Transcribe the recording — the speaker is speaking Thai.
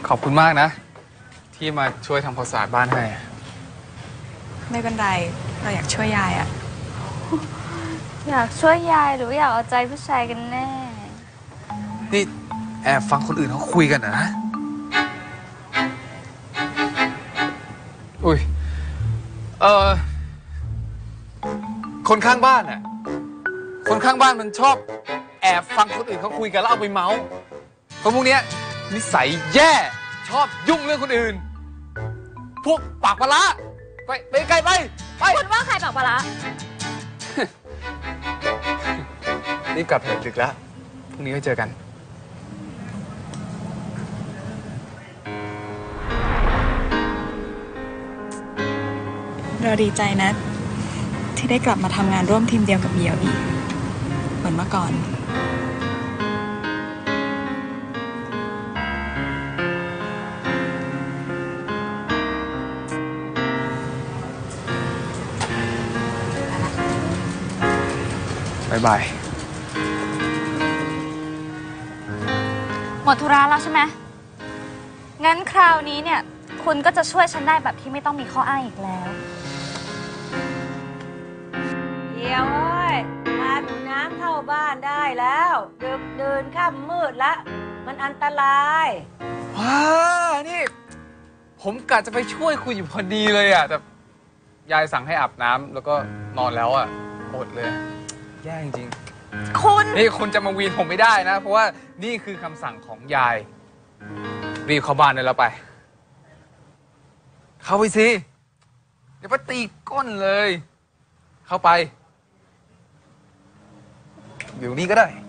ขอบคุณมากนะ ที่มาช่วยทำความสะอาดบ้านให้ไม่เป็นไรเราอยากช่วยยายอะอยากช่วยยายหรืออยากเอาใจผู้ชายกันแน่นี่แอบฟังคนอื่นเขาคุยกันนะอุ้ยคนข้างบ้านน่ะคนข้างบ้านมันชอบแอบฟังคนอื่นเขาคุยกันแล้วเอาไปเมาส์คนพวกเนี้ยนิสัยแย่ชอบยุ่งเรื่องคนอื่นพวกปากปลาร้าไปไกลไปคุณว่าใครปากปลาร้ารีบกลับเถอะดึกแล้วพรุ่งนี้ก็เจอกันเราดีใจนะที่ได้กลับมาทำงานร่วมทีมเดียวกับเบียวอีกเหมือนเมื่อก่อนบ๊ายบายหมดธุระแล้วใช่ไหมงั้นคราวนี้เนี่ยคุณก็จะช่วยฉันได้แบบที่ไม่ต้องมีข้ออ้างอีกแล้วเดี๋ยวเอ้ยพาหนูน้ำเข้าบ้านได้แล้วดึกดื่นค่ำมืดละมันอันตรายว้านี่ผมกะจะไปช่วยคุณอยู่พอดีเลยอ่ะแต่ยายสั่งให้อาบน้ำแล้วก็นอนแล้วอ่ะอดเลยแย่จริงๆคุณนี่คุณจะมาวีนผมไม่ได้นะเพราะว่านี่คือคำสั่งของยายรีบเข้าบ้านได้แล้วไปเข้าไปสิเดี๋ยวไปตีก้นเลยเข้าไปอยู่นี่ก็ได้